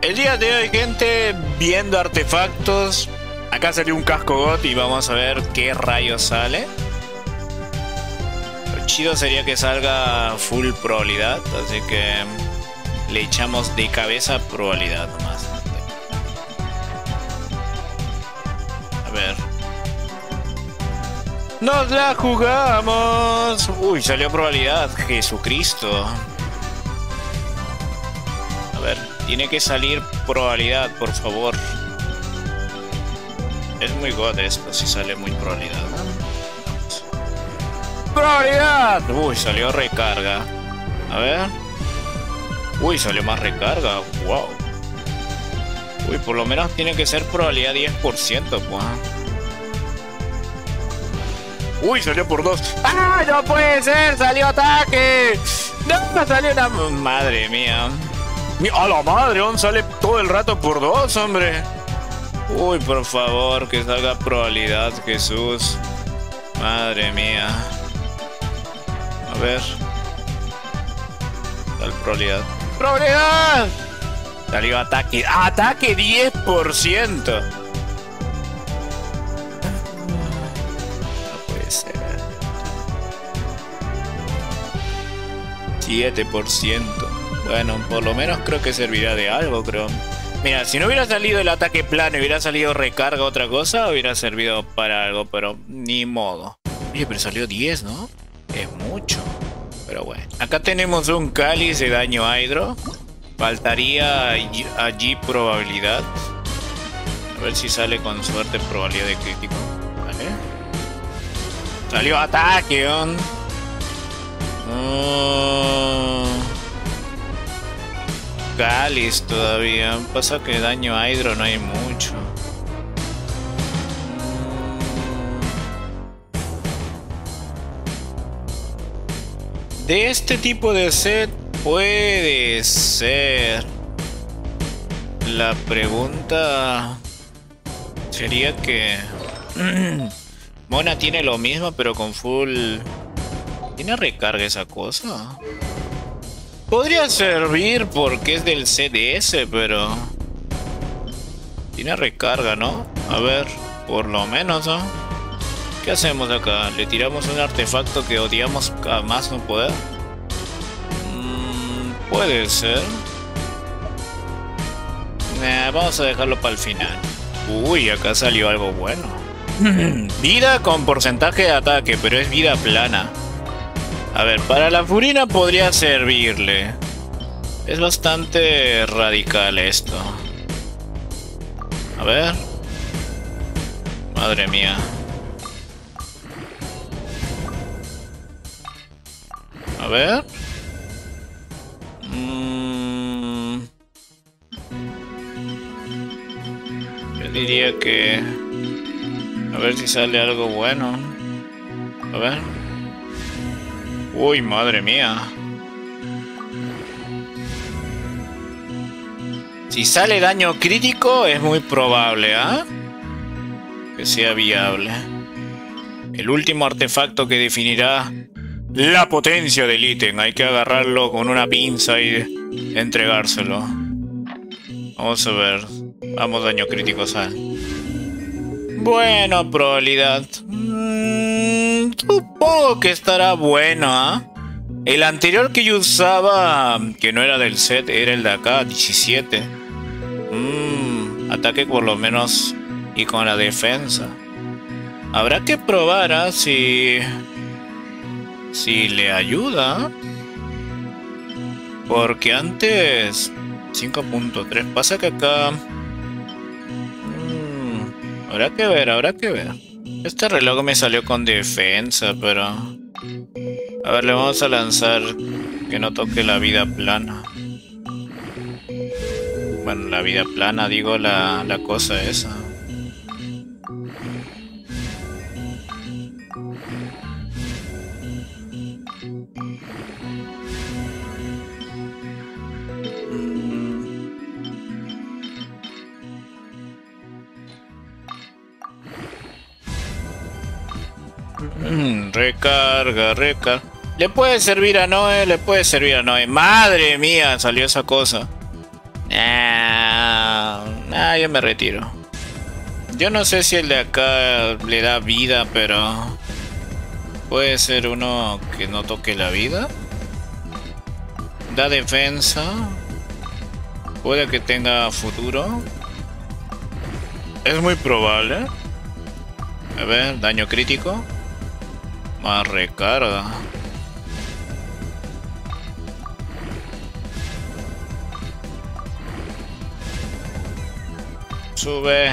El día de hoy, gente, viendo artefactos. Acá salió un casco GOT y vamos a ver qué rayos sale. Lo chido sería que salga full probabilidad, así que le echamos de cabeza probabilidad nomás. A ver. ¡Nos la jugamos! Uy, salió probabilidad. Jesucristo. A ver, tiene que salir probabilidad, por favor. Es muy god esto, si sale muy probabilidad. ¡Probabilidad! Uy, salió recarga. A ver. Uy, salió más recarga. Wow. Uy, por lo menos tiene que ser probabilidad 10%, pues. Uy, salió por 2. ¡Ah, no puede ser! ¡Salió ataque! ¡No, salió una... Madre mía! ¡A la madre! Sale todo el rato por 2, hombre. Uy, por favor, que salga probabilidad, Jesús. Madre mía. A ver. Sale probabilidad. ¡Probabilidad! Salió ataque. ¡Ataque 10%! No puede ser. 7%. Bueno, por lo menos creo que servirá de algo, creo. Mira, si no hubiera salido el ataque plano y hubiera salido recarga otra cosa, hubiera servido para algo, pero ni modo. Oye, pero salió 10, ¿no? Es mucho. Pero bueno. Acá tenemos un cáliz de daño hidro. Faltaría allí probabilidad. A ver si sale con suerte probabilidad de crítico. ¿Vale? Salió ataque, ¿on? Cáliz todavía. Pasa que daño hidro no hay mucho. De este tipo de set puede ser. La pregunta sería que Mona tiene lo mismo pero con full. ¿Tiene recarga esa cosa? Podría servir porque es del CDS, pero tiene recarga, ¿no? A ver, por lo menos, ¿no? ¿Qué hacemos acá? ¿Le tiramos un artefacto que odiamos a más no poder? Puede ser. Vamos a dejarlo para el final. Uy, acá salió algo bueno. Vida con porcentaje de ataque, pero es vida plana. A ver, para la Furina podría servirle. Es bastante radical esto. A ver. Madre mía. A ver. Yo diría que... A ver si sale algo bueno. A ver. Uy, madre mía. Si sale daño crítico es muy probable, ¿ah? Que sea viable. El último artefacto que definirá la potencia del ítem. Hay que agarrarlo con una pinza y entregárselo. Vamos a ver. Vamos, daño crítico sale. Bueno, probabilidad. Supongo que estará bueno, ¿ah? El anterior que yo usaba, que no era del set, era el de acá, 17. Ataque por lo menos y con la defensa. Habrá que probar, ¿ah? Si le ayuda. Porque antes 5.3. Pasa que acá habrá que ver, habrá que ver. Este reloj me salió con defensa, pero... A ver, le vamos a lanzar que no toque la vida plana. Bueno, la vida plana, digo, la cosa esa. Recarga, recarga. Le puede servir a Noé, le puede servir a Noé. Madre mía, salió esa cosa. Yo me retiro. Yo no sé si el de acá le da vida, pero puede ser uno que no toque la vida. Da defensa. Puede que tenga futuro. Es muy probable. A ver, daño crítico. Más recarga. Sube.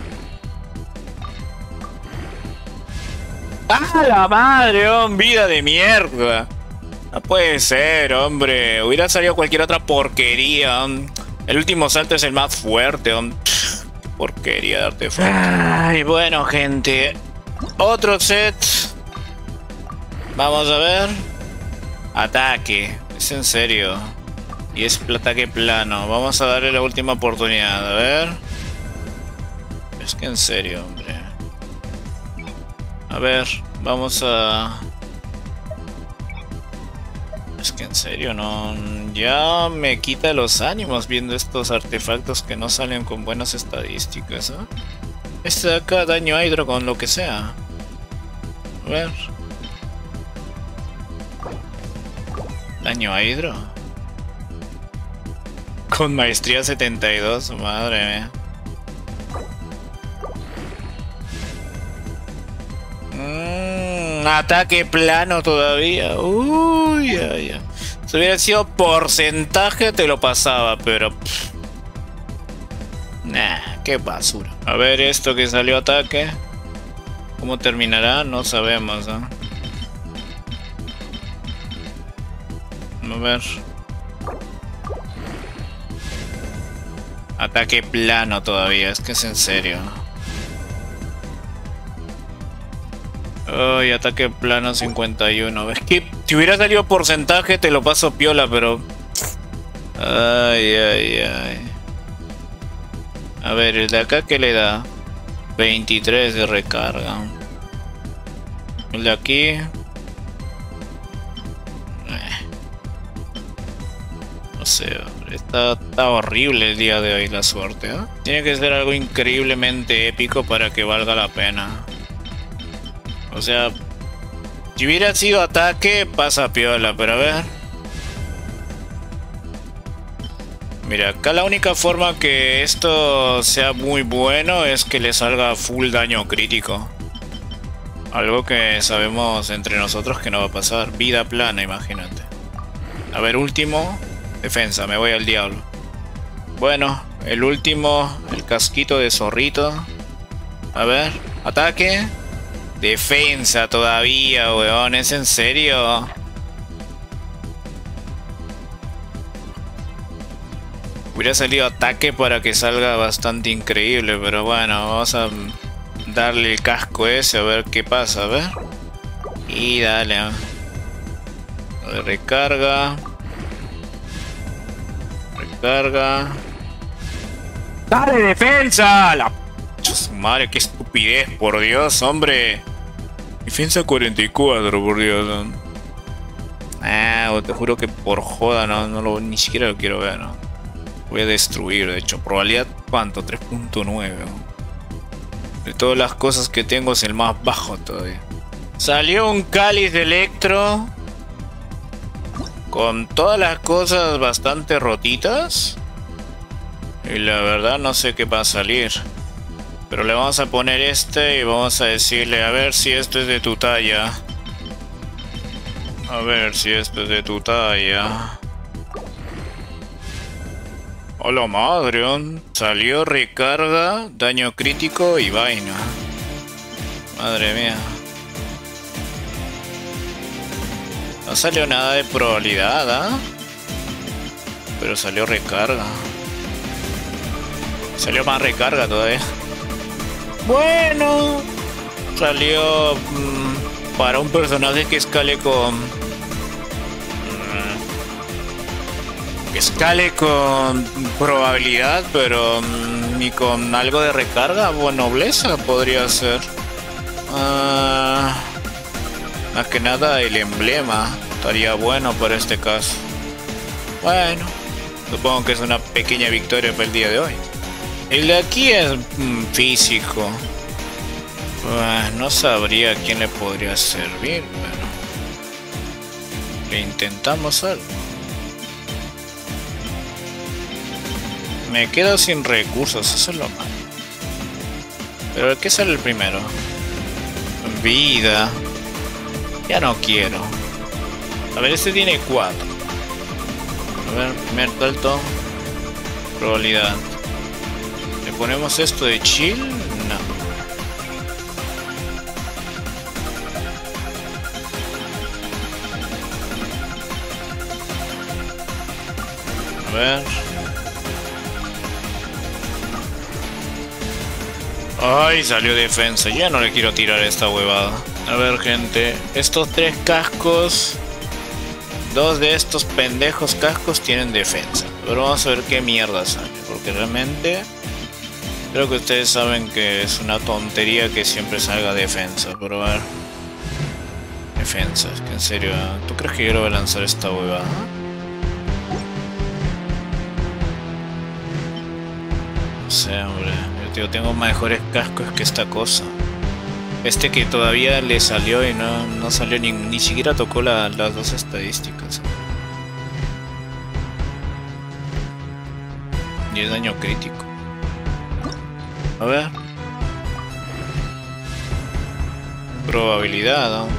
¡Ah, la madre, hombre! ¡Vida de mierda! No puede ser, hombre. Hubiera salido cualquier otra porquería. El último salto es el más fuerte, hombre. Qué porquería de artefacto. Ay, bueno, gente. Otro set. Vamos a ver. Ataque. Es en serio. Y es ataque plano. Vamos a darle la última oportunidad. A ver. Es que en serio, hombre. A ver, vamos a... Es que en serio, no... Ya me quita los ánimos viendo estos artefactos que no salen con buenas estadísticas, ¿eh? Este de acá, daño hidro con lo que sea. A ver. Daño hidro. Con maestría 72, madre mía. Ataque plano todavía. Uy, ay, ay. Si hubiera sido porcentaje te lo pasaba, pero... Nah, qué basura. A ver esto que salió ataque. ¿Cómo terminará? No sabemos, ¿eh? A ver. Ataque plano todavía, es que es en serio. Ay, ataque plano 51. Es que si hubiera salido porcentaje te lo paso piola, pero... Ay, ay, ay. A ver, el de acá ¿qué le da? 23 de recarga. El de aquí... No sé, está horrible el día de hoy la suerte, ¿eh? Tiene que ser algo increíblemente épico para que valga la pena. O sea, si hubiera sido ataque, pasa piola, pero a ver. Mira, acá la única forma que esto sea muy bueno es que le salga full daño crítico. Algo que sabemos entre nosotros que no va a pasar. Vida plana, imagínate. A ver, último. Defensa, me voy al diablo. Bueno, el último, el casquito de zorrito. A ver, ataque. Defensa todavía, weón, ¿es en serio? Hubiera salido ataque para que salga bastante increíble, pero bueno, vamos a darle el casco ese a ver qué pasa, a ver. Y dale. Recarga. Recarga. ¡Dale, defensa! La madre, qué estupidez, por Dios, hombre. Defensa 44, por Dios. Te juro que por joda ni siquiera lo quiero ver, ¿no? Voy a destruir, de hecho. Probabilidad, ¿cuánto? 3.9. De todas las cosas que tengo es el más bajo todavía. Salió un cáliz de electro. Con todas las cosas bastante rotitas. Y la verdad no sé qué va a salir. Pero le vamos a poner este y vamos a decirle a ver si esto es de tu talla. A ver si esto es de tu talla. Hola madre, salió recarga, daño crítico y vaina. Madre mía. No salió nada de probabilidad, ¿ah? Pero salió recarga. Salió más recarga todavía. Bueno, salió para un personaje que escale con... que escale con probabilidad, pero ni con algo de recarga o nobleza podría ser. Más que nada el emblema estaría bueno para este caso. Bueno, Supongo que es una pequeña victoria para el día de hoy. El de aquí es físico. No sabría a quién le podría servir, pero le intentamos algo. Me quedo sin recursos, eso es lo malo. Pero ¿qué sale el primero? Vida. Ya no quiero. A ver, este tiene 4. A ver, primer salto. Probabilidad. ¿Le ponemos esto de chill? No. A ver. Ay, salió defensa. Ya no le quiero tirar esta huevada. A ver, gente. Estos 3 cascos. 2 de estos pendejos cascos tienen defensa. Pero vamos a ver qué mierda sale. Porque realmente creo que ustedes saben que es una tontería que siempre salga defensa. Pero a ver. Defensa. Es que en serio. ¿Tú crees que yo le voy a lanzar esta huevada? No sé, hombre. Yo tengo mejores cascos que esta cosa. Este que todavía le salió y no salió ni siquiera tocó las 2 estadísticas. Y es daño crítico. A ver. Probabilidad, ¿no?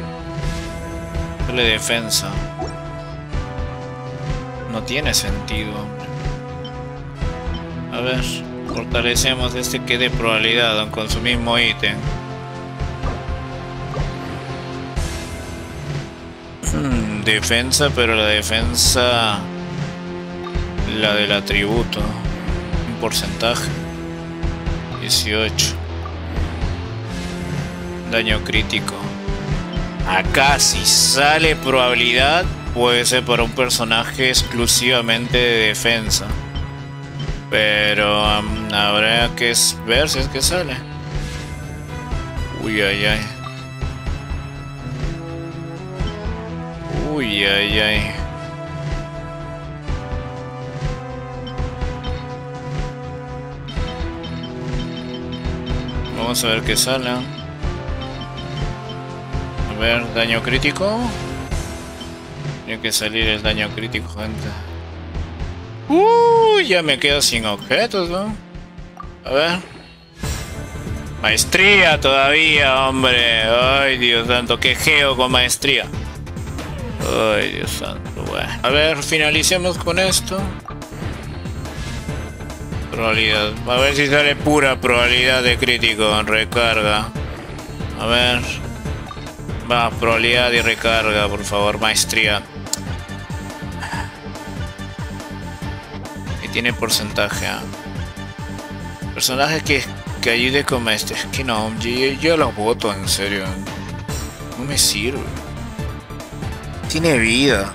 Dale defensa. No tiene sentido, hombre. A ver. Fortalecemos este que de probabilidad con su mismo ítem. Defensa, pero la defensa, la del atributo, un porcentaje 18. Daño crítico. Acá si sale probabilidad puede ser para un personaje exclusivamente de defensa. Pero habrá que ver si es que sale. Uy, ay, ay. Uy, ay, ay. Vamos a ver qué sale. A ver, daño crítico. Tiene que salir el daño crítico, gente. Ya me quedo sin objetos, ¿no? A ver. Maestría todavía, hombre. Ay, Dios santo, qué geo con maestría. Ay, Dios santo, bueno. A ver, finalicemos con esto. Probabilidad. A ver si sale pura probabilidad de crítico. Recarga. A ver. Va, probabilidad y recarga, por favor, maestría. Tiene porcentaje. Personaje que ayude con maestría. Es que no, yo lo voto en serio. No me sirve. Tiene vida.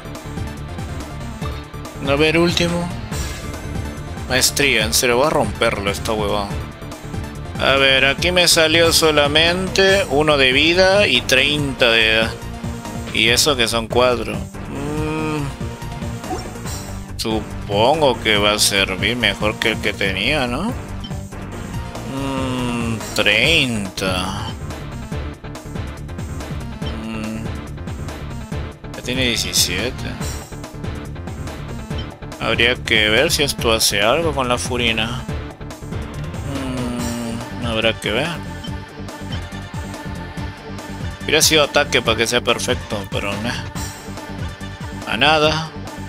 A ver, último. Maestría, en serio, voy a romperlo esta huevada. A ver, aquí me salió solamente 1 de vida y 30 de edad. Y eso que son 4. Supongo que va a servir mejor que el que tenía, ¿no? 30. Ya tiene 17. Habría que ver si esto hace algo con la furina. Habrá que ver. Hubiera sido ataque para que sea perfecto, pero no. A nada.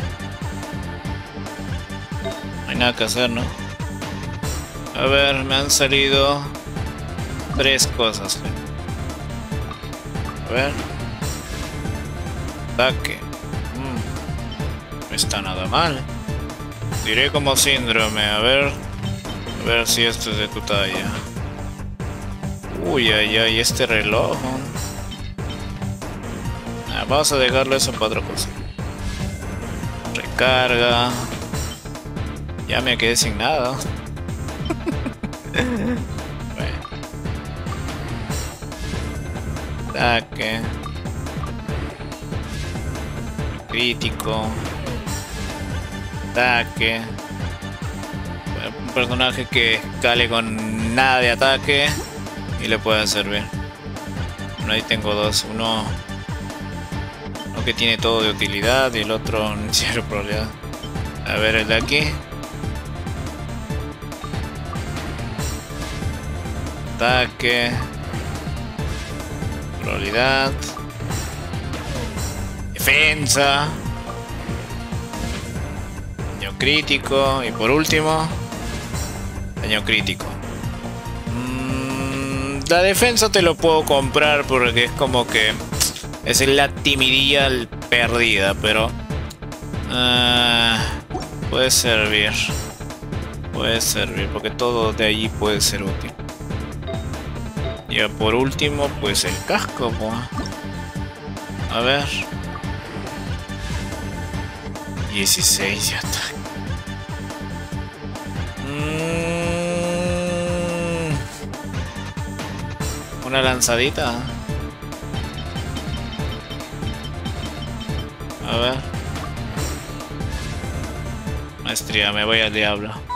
No hay nada que hacer, ¿no? A ver, me han salido 3 cosas. A ver. Ataque. No está nada mal. Diré como síndrome. A ver si esto es de tu talla. Uy, ay, ay, este reloj. Vamos a dejarlo eso para otra cosa. Recarga. Ya me quedé sin nada. Bueno. Ataque. ataque. Un personaje que escale con nada de ataque y le puede servir. Bueno, ahí tengo dos. Uno que tiene todo de utilidad y el otro en cierto probabilidad. A ver el de aquí. Ataque. Probabilidad. Defensa. Daño crítico. Y por último, daño crítico. La defensa te lo puedo comprar porque es como que es la timidilla perdida, pero puede servir. Puede servir porque todo de allí puede ser útil. Y por último, pues el casco, pues. A ver. 16 ya está. Una lanzadita. A ver. Maestría, me voy al diablo.